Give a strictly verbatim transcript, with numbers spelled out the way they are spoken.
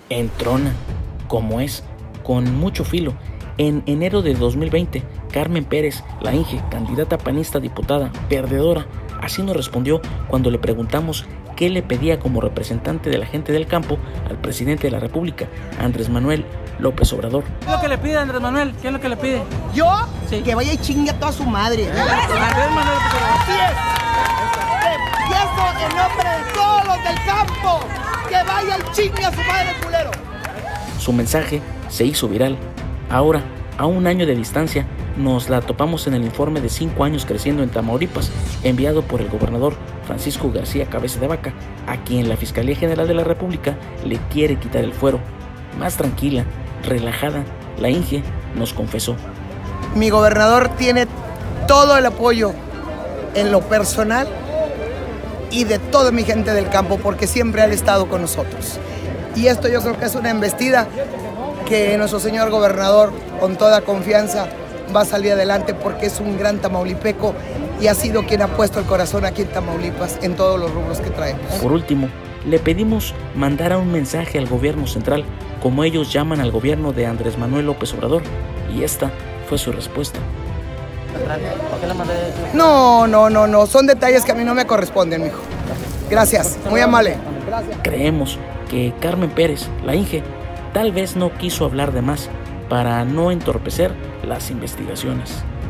entrona, como es, con mucho filo. En enero de dos mil veinte, Carmen Pérez, la Inge, candidata panista diputada, perdedora, así nos respondió cuando le preguntamos qué le pedía como representante de la gente del campo al presidente de la República, Andrés Manuel López Obrador. ¿Qué es lo que le pide Andrés Manuel? ¿Qué es lo que le pide? ¿Yo? Sí. Que vaya y chingue a toda su madre. Andrés Manuel López Obrador. Así es. Y eso en nombre de todos los del campo. Que vaya y chingue a su madre, culero. Su mensaje se hizo viral. Ahora, a un año de distancia, nos la topamos en el informe de cinco años creciendo en Tamaulipas, enviado por el gobernador Francisco García Cabeza de Vaca, a quien la Fiscalía General de la República le quiere quitar el fuero. Más tranquila, relajada, la Inge nos confesó. Mi gobernador tiene todo el apoyo en lo personal y de toda mi gente del campo, porque siempre han estado con nosotros. Y esto yo creo que es una embestida que nuestro señor gobernador, con toda confianza, va a salir adelante, porque es un gran tamaulipeco y ha sido quien ha puesto el corazón aquí en Tamaulipas en todos los rubros que traemos. Por último, le pedimos mandara un mensaje al gobierno central, como ellos llaman al gobierno de Andrés Manuel López Obrador, y esta fue su respuesta. ¿Por qué le mandé? No, no, no, no, son detalles que a mí no me corresponden, mijo. Gracias, muy amable. Gracias. Creemos que Carmen Pérez, la Inge, tal vez no quiso hablar de más para no entorpecer las investigaciones.